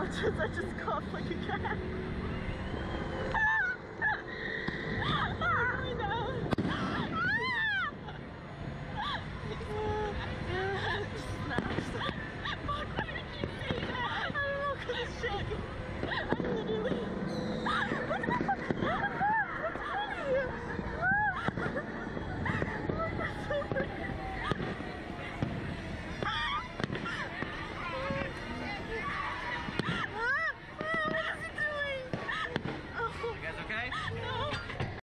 apologize, I just coughed like a cat. Oh my God. Fuck, why did you say that? I don't know, cause it's shaking. I literally... What the fuck? What's funny? Oh, that's so funny. What is it doing? Oh. You guys okay? No.